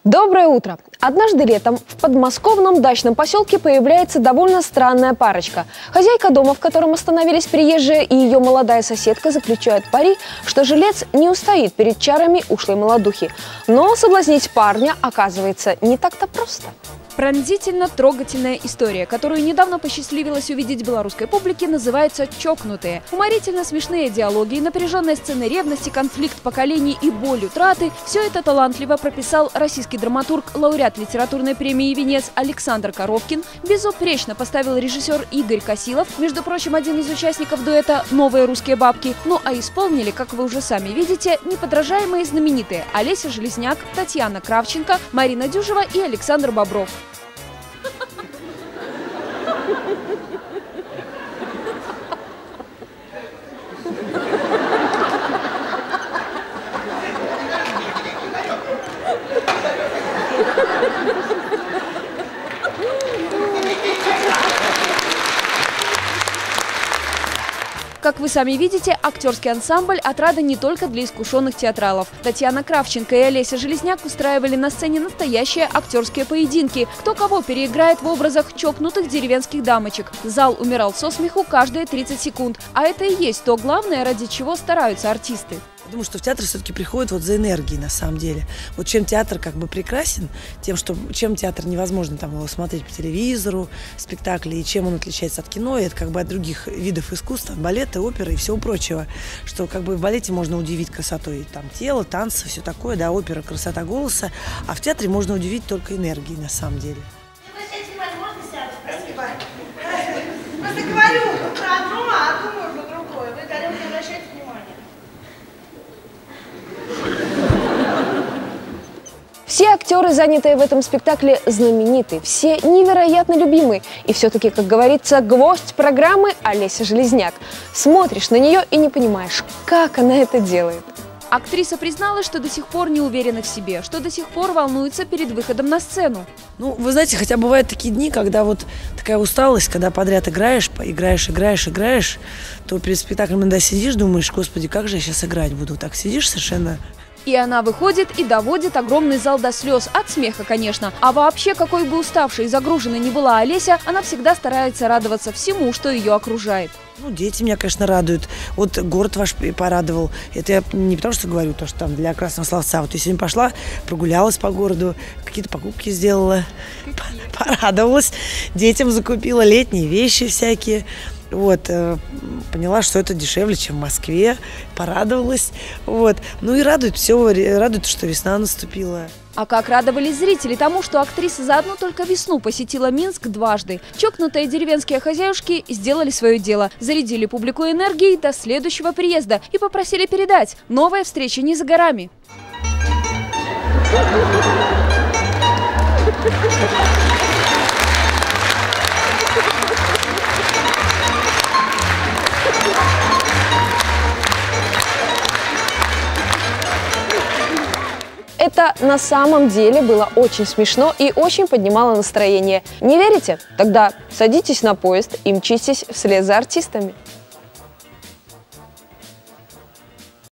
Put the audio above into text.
Доброе утро! Однажды летом в подмосковном дачном поселке появляется довольно странная парочка. Хозяйка дома, в котором остановились приезжие, и ее молодая соседка заключают пари, что жилец не устоит перед чарами ушлой молодухи. Но соблазнить парня оказывается не так-то просто. Пронзительно-трогательная история, которую недавно посчастливилось увидеть белорусской публике, называется «Чокнутые». Уморительно-смешные диалоги, напряженная сцена ревности, конфликт поколений и боль утраты – все это талантливо прописал российский драматург, лауреат литературной премии «Венец» Александр Коровкин, безупречно поставил режиссер Игорь Косилов, между прочим, один из участников дуэта «Новые русские бабки». Ну а исполнили, как вы уже сами видите, неподражаемые знаменитые Олеся Железняк, Татьяна Кравченко, Марина Дюжева и Александр Бобров. Как вы сами видите, актерский ансамбль отрада не только для искушенных театралов. Татьяна Кравченко и Олеся Железняк устраивали на сцене настоящие актерские поединки. Кто кого переиграет в образах чокнутых деревенских дамочек. Зал умирал со смеху каждые 30 секунд. А это и есть то главное, ради чего стараются артисты. Я думаю, что в театр все-таки приходит вот за энергией, на самом деле. Вот чем театр как бы прекрасен, чем театр невозможно там его смотреть по телевизору, спектакли, и чем он отличается от кино, и это как бы от других видов искусства, от балета, оперы и всего прочего. Что как бы в балете можно удивить красотой там тела, танца, все такое, да, опера, красота голоса, а в театре можно удивить только энергией, на самом деле. Спасибо. Просто говорю про одно, а одно можно другое. Вы, Галина, не обращайте внимания. Все актеры, занятые в этом спектакле, знамениты, все невероятно любимы. И все-таки, как говорится, гвоздь программы Олеся Железняк. Смотришь на нее и не понимаешь, как она это делает. Актриса призналась, что до сих пор не уверена в себе, что до сих пор волнуется перед выходом на сцену. Ну, вы знаете, хотя бывают такие дни, когда вот такая усталость, когда подряд играешь, то перед спектаклем иногда сидишь, думаешь, господи, как же я сейчас играть буду? Так сидишь совершенно... И она выходит и доводит огромный зал до слез. От смеха, конечно. А вообще, какой бы уставшей и загруженной ни была Олеся, она всегда старается радоваться всему, что ее окружает. Ну, дети меня, конечно, радуют. Вот город ваш порадовал. Это я не потому, что говорю, то, что там для красного словца. Вот я сегодня пошла, прогулялась по городу, какие-то покупки сделала, порадовалась. Детям закупила летние вещи всякие. Вот, поняла, что это дешевле, чем в Москве, порадовалась. Вот. Ну и радует все, радует, что весна наступила. А как радовались зрители тому, что актриса за одну только весну посетила Минск дважды. Чокнутые деревенские хозяюшки сделали свое дело, зарядили публику энергией до следующего приезда и попросили передать: новая встреча не за горами. Это на самом деле было очень смешно и очень поднимало настроение. Не верите? Тогда садитесь на поезд и мчитесь вслед за артистами.